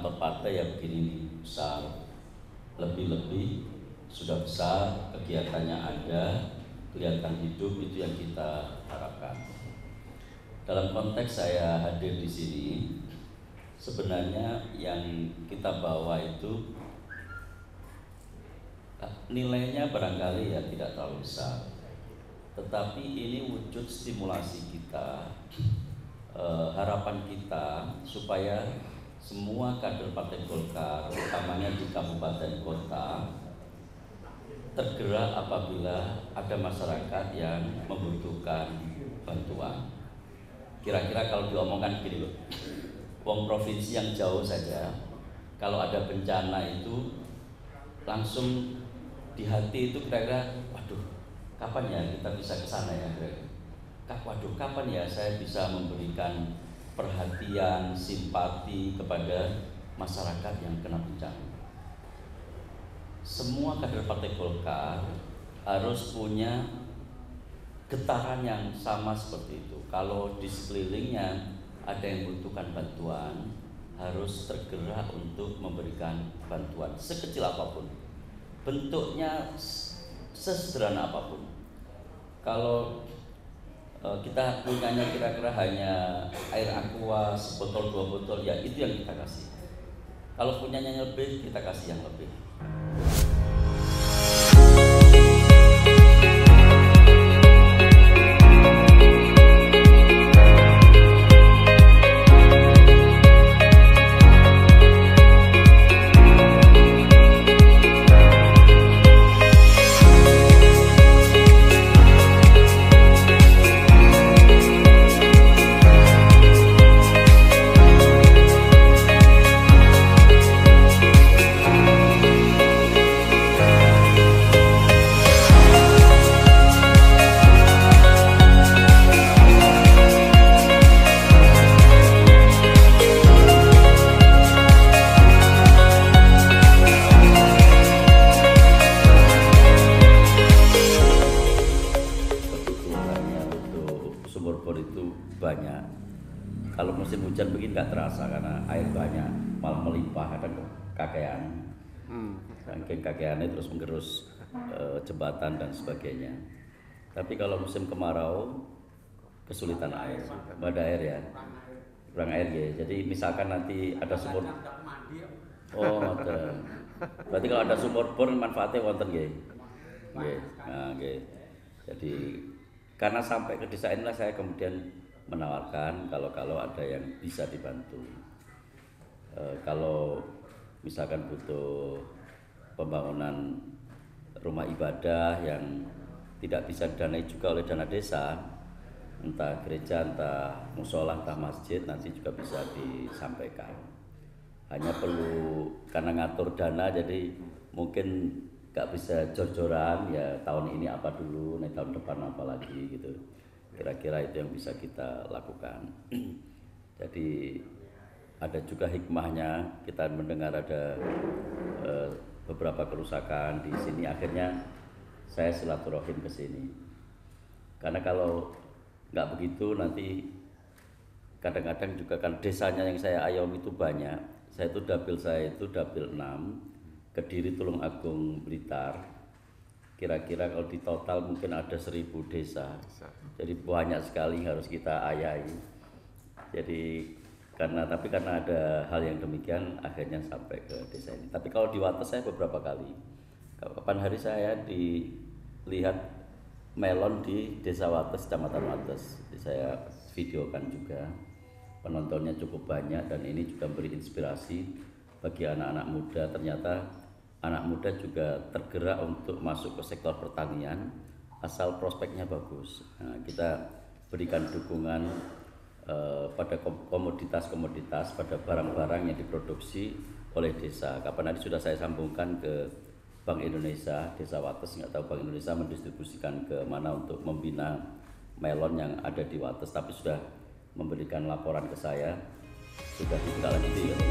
kantor partai ya begini besar, lebih-lebih sudah besar, kegiatannya ada, kelihatan hidup, itu yang kita harapkan. Dalam konteks saya hadir di sini, sebenarnya yang kita bawa itu nilainya barangkali ya tidak terlalu besar, tetapi ini wujud stimulasi kita, harapan kita supaya semua kader Partai Golkar, utamanya di kabupaten kota, tergerak apabila ada masyarakat yang membutuhkan bantuan. Kira-kira kalau diomongkan gini loh, wong provinsi yang jauh saja, kalau ada bencana itu langsung di hati itu kira-kira, waduh, kapan ya kita bisa ke sana ya? Waduh, kapan ya saya bisa memberikan perhatian, simpati kepada masyarakat yang kena bencana. Semua kader Partai Golkar harus punya getaran yang sama seperti itu. Kalau di sekelilingnya ada yang membutuhkan bantuan, harus tergerak untuk memberikan bantuan sekecil apapun, bentuknya sesederhana apapun. Kalau kita punyanya kira-kira hanya air aqua sebotol 2 botol, ya itu yang kita kasih. Kalau punyanya lebih, kita kasih yang lebih. Banyak. Kalau musim hujan begini nggak terasa karena air banyak, malah melimpah, kadang kakean. Saking kakeannya terus menggerus jembatan dan sebagainya. Tapi kalau musim kemarau kesulitan air, nggak ada air ya, kurang air ya. Jadi misalkan nanti ada sumur, oh ada. Berarti kalau ada sumur bor manfaatnya wonten ya. Nah, jadi karena sampai ke desa inilah saya kemudian menawarkan kalau ada yang bisa dibantu. Kalau misalkan butuh pembangunan rumah ibadah yang tidak bisa didanai juga oleh dana desa, entah gereja, entah musola, entah masjid, nanti juga bisa disampaikan. Hanya perlu karena ngatur dana, jadi mungkin nggak bisa jor-joran ya, tahun ini apa dulu, nih tahun depan apa lagi gitu. Kira-kira itu yang bisa kita lakukan. Jadi ada juga hikmahnya, kita mendengar ada beberapa kerusakan di sini, akhirnya saya silaturahim ke sini. Karena kalau nggak begitu nanti kadang-kadang juga kan desanya yang saya ayomi itu banyak. Saya itu dapil 6, Kediri, Tulungagung, Blitar. Kira-kira kalau di total mungkin ada 1000 desa. Jadi banyak sekali harus kita ayahi. Jadi karena ada hal yang demikian akhirnya sampai ke desa ini. Tapi kalau di Wates saya beberapa kali. Kapan hari saya dilihat melon di Desa Wates, Kecamatan Wates. Saya videokan juga. Penontonnya cukup banyak dan ini juga beri inspirasi bagi anak-anak muda. Ternyata anak muda juga tergerak untuk masuk ke sektor pertanian asal prospeknya bagus. Nah, kita berikan dukungan pada komoditas-komoditas, pada barang-barang yang diproduksi oleh desa. Kapan nanti sudah saya sambungkan ke Bank Indonesia, Desa Wates, nggak tahu Bank Indonesia mendistribusikan ke mana untuk membina melon yang ada di Wates, tapi sudah memberikan laporan ke saya, sudah ditindaklanjuti ya.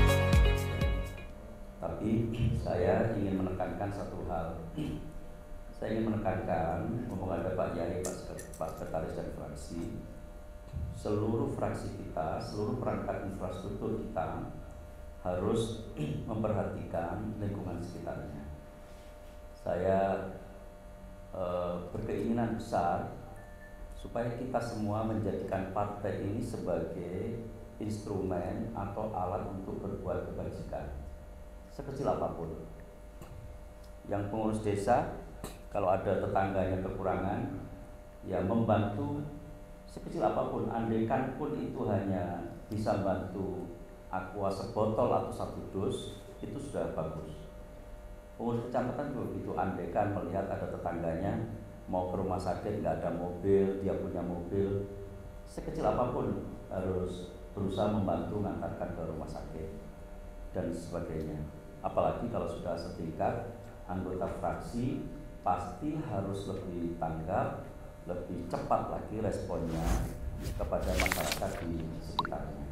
Tapi saya ingin menekankan satu hal. saya ingin menekankan, mumpung ada Pak Yai, Pak Sekretaris dan fraksi, seluruh fraksi kita, seluruh perangkat infrastruktur kita harus memperhatikan lingkungan sekitarnya. Saya berkeinginan besar supaya kita semua menjadikan partai ini sebagai instrumen atau alat untuk berbuat kebajikan sekecil apapun. Yang pengurus desa, kalau ada tetangganya kekurangan, ya membantu sekecil apapun, andaikan pun itu hanya bisa bantu aqua sebotol atau satu dus, itu sudah bagus. Pengurus kecamatan juga begitu, andaikan melihat ada tetangganya mau ke rumah sakit, nggak ada mobil, dia punya mobil, sekecil apapun harus berusaha membantu mengantarkan ke rumah sakit dan sebagainya. Apalagi kalau sudah setingkat anggota fraksi, pasti harus lebih tanggap, lebih cepat lagi responnya kepada masyarakat di sekitarnya.